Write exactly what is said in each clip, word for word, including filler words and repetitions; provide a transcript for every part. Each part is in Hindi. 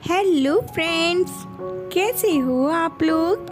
हेलो फ्रेंड्स, कैसे हो आप लोग।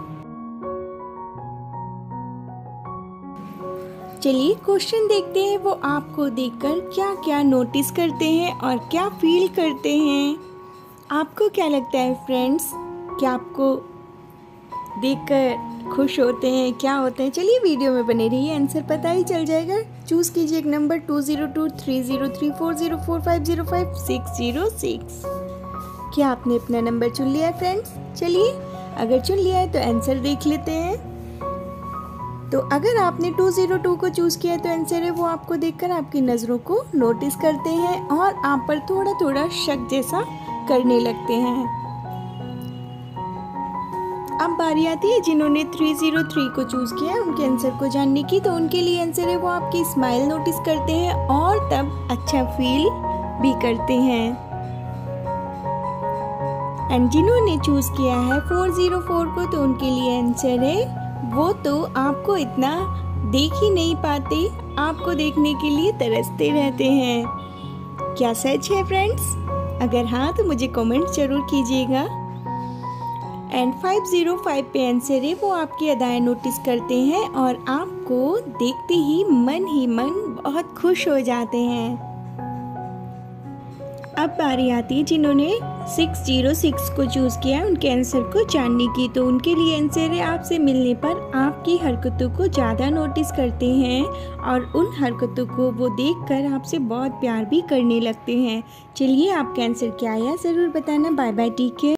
चलिए क्वेश्चन देखते हैं वो आपको देखकर क्या क्या नोटिस करते हैं और क्या फील करते हैं। आपको क्या लगता है फ्रेंड्स, क्या आपको देखकर खुश होते हैं, क्या होते हैं। चलिए वीडियो में बने रहिए, आंसर पता ही चल जाएगा। चूज़ कीजिए एक number two zero two three zero three four zero four five zero five six zero six. क्या आपने अपना नंबर चुन लिया फ्रेंड्स। चलिए अगर चुन लिया है तो आंसर देख लेते हैं। तो अगर आपने टू ज़ीरो टू को चूज़ किया है तो आंसर है वो आपको देखकर आपकी नज़रों को नोटिस करते हैं और आप पर थोड़ा थोड़ा शक जैसा करने लगते हैं। अब बारी आती है जिन्होंने थ्री ज़ीरो थ्री को चूज़ किया है उनके आंसर को जानने की। तो उनके लिए आंसर है वो आपकी स्माइल नोटिस करते हैं और तब अच्छा फील भी करते हैं। एंड जिन्होंने चूज़ किया है फोर ज़ीरो फोर को तो उनके लिए आंसर है वो तो आपको इतना देख ही नहीं पाते, आपको देखने के लिए तरसते रहते हैं। क्या सच है फ्रेंड्स? अगर हाँ तो मुझे कमेंट जरूर कीजिएगा। एंड फाइव ज़ीरो फाइव पे आंसर है वो आपकी अदाएं नोटिस करते हैं और आपको देखते ही मन ही मन बहुत खुश हो जाते हैं। अब बारी आती है जिन्होंने सिक्स ज़ीरो सिक्स को चूज़ किया उनके आंसर को जानने की। तो उनके लिए आंसर है आपसे मिलने पर आपकी हरकतों को ज़्यादा नोटिस करते हैं और उन हरकतों को वो देखकर आपसे बहुत प्यार भी करने लगते हैं। चलिए आपका आंसर क्या आया ज़रूर बताना। Bye bye, take care.